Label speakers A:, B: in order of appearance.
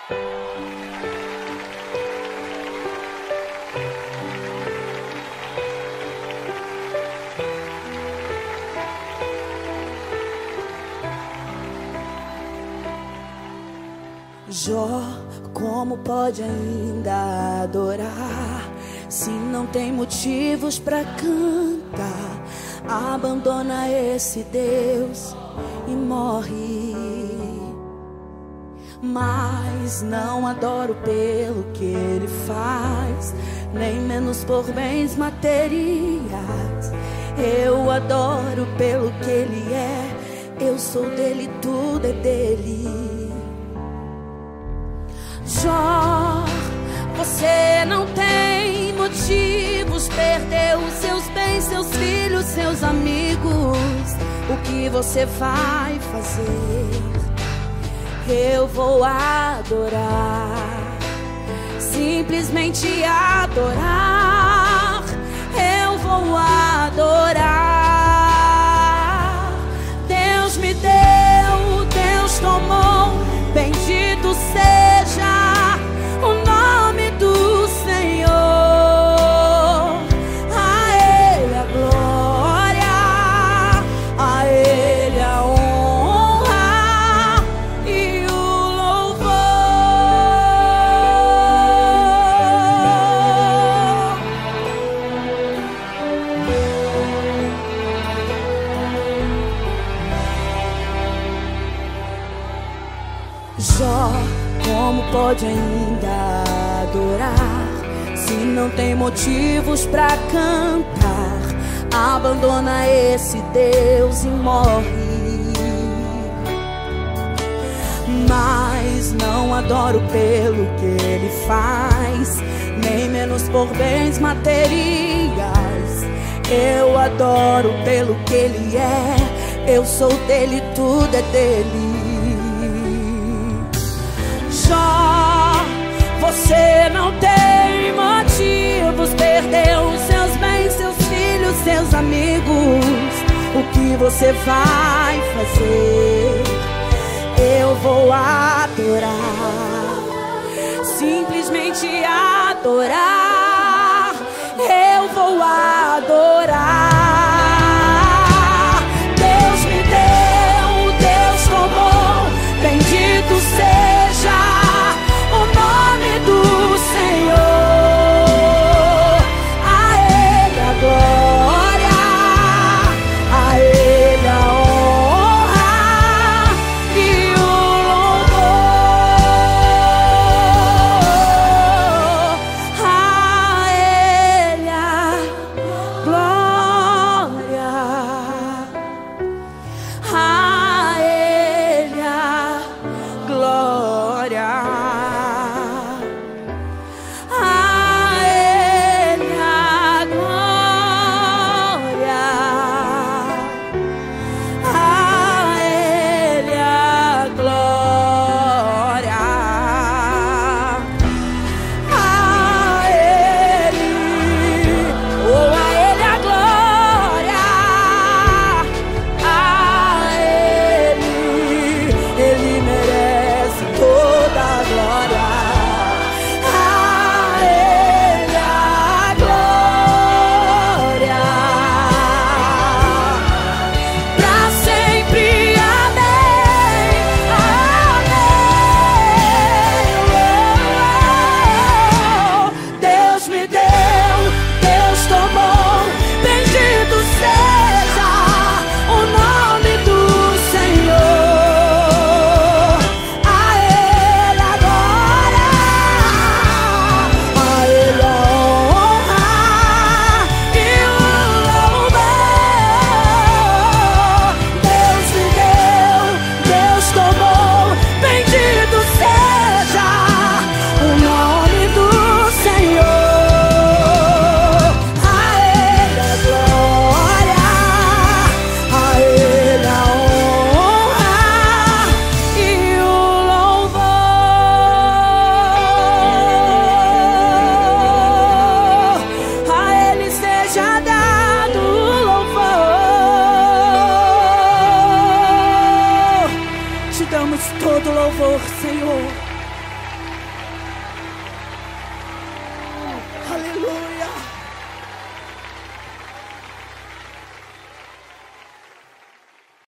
A: Jó, como pode ainda adorar se não tem motivos pra cantar? Abandona esse Deus e morre. Mas não adoro pelo que ele faz, nem menos por bens materiais. Eu adoro pelo que ele é, eu sou dele, tudo é dele. Jó, você não tem motivos, perdeu os seus bens, seus filhos, seus amigos. O que você vai fazer? Eu vou adorar, simplesmente adorar. Eu vou adorar. Deus me deu, Deus tomou, bendito seja o nome do Senhor. A Ele a glória, a Ele a honra e o louvor. Jó, como pode ainda adorar se não tem motivos pra cantar? Abandona esse Deus e morre. Mas não adoro pelo que ele faz, nem menos por bens materiais. Eu adoro pelo que ele é, eu sou dele, tudo é dele. Jó, você não tem motivos, perdeu os seus bens, seus filhos, seus amigos. O que você vai fazer? Eu vou adorar, simplesmente adorar. Eu vou adorar. Deus me deu, Deus tomou, bendito seja o nome do Senhor. A Ele a glória, a Ele a honra e o louvor. A Ele a glória, a Ele a glória.
B: Todo louvor, Senhor.